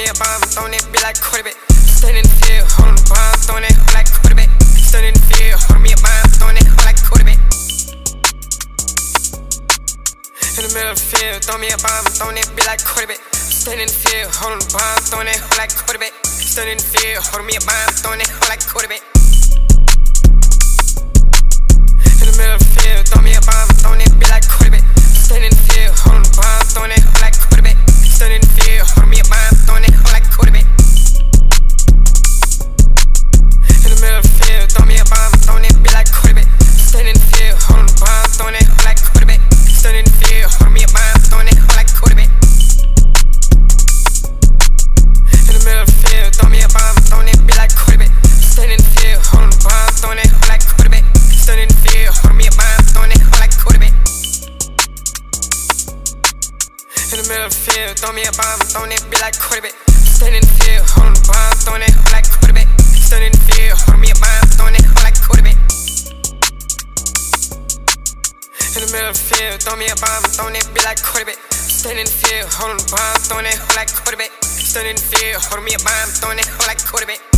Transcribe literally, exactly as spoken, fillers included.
me a bomb, throwing it, be like quarterback. Stand in the field, holding the bomb, throwing it, hold like quarterback. Stand in the field, holding me a bomb, throwing it, hold like quarterback. In the middle of the field, throw me a bomb, throwing it, be like quarterback. Stand in the field, holding the bomb, throwing it, hold like quarterback. Stand in the field, holding me a bomb, throwing it, hold like quarterback. In the middle of the field, throw me a bomb, throwing it, be like quarterback. Stand in the field, holding the bomb, throwing it, hold like quarterback. Stand in the field, holding me a bomb, throwing it, hold like quarterback. In the middle of the field, throw me a bomb, throwing it, be like quarterback. Stand in the field, holding the bomb, throwing it, hold like quarterback. Stand in the field, holding me a bomb, throwing it, hold like quarterback. In the middle of the field, throw me a bomb, throwing it, be like quarterback. Stand in the field, holding the bomb, throwing it, hold like quarterback. Stand in the field, holding me a bomb, throwing it, hold like quarterback. In the middle of the field, throw me a bomb, throwing it, be like quarterback. Stand in the field, holding the bomb, throwing it, hold like quarterback. Stand in the field, holding me a bomb, throwing it, hold like quarterback. In the middle of the field, throw me a bomb, throwing it, be like quarterback. Stand in the field, holding the bomb, throwing it, hold like quarterback. Stand in the field, holding me a bomb, throwing it, hold like quarterback.